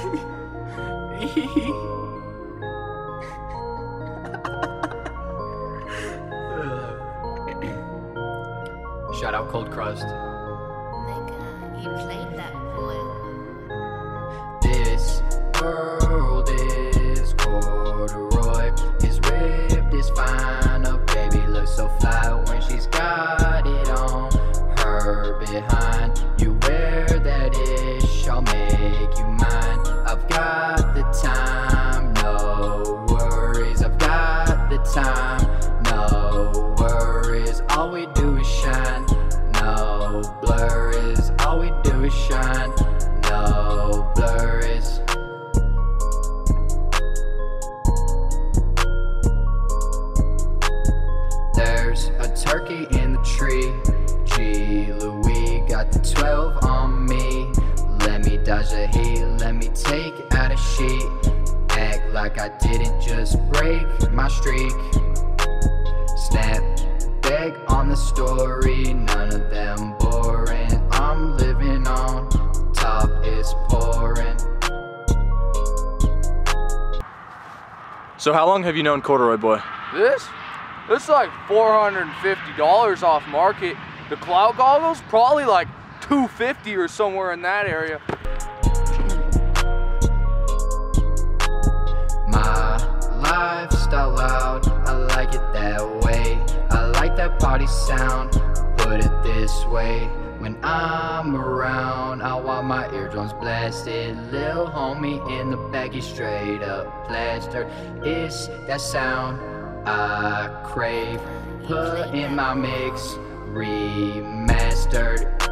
Shout out Cold Crust. Nigga, you played that boy. This world is corduroy. His ripped is fine. A baby looks so fly when she's got it on her behind. You wear that ish, I'll make you mine. I've got the time, no worries. I've got the time, no worries. All we do is shine, no blurries. All we do is shine, no blurries. There's a turkey in the tree. Gee Louie, got the 12 on me. Let me dodge the heat, let me take out a sheet. Act like I didn't just break my streak. Snap back on the story, none of them boring. I'm living on top, it's pouring. So how long have you known Corduroy Boy? This is like $450 off market. The cloud goggles, probably like $250 or somewhere in that area. My lifestyle loud, I like it that way. I like that party sound, put it this way. When I'm around, I want my eardrums blasted. Lil' homie in the back, he's straight up plastered. It's that sound I crave, put in my mix, remastered.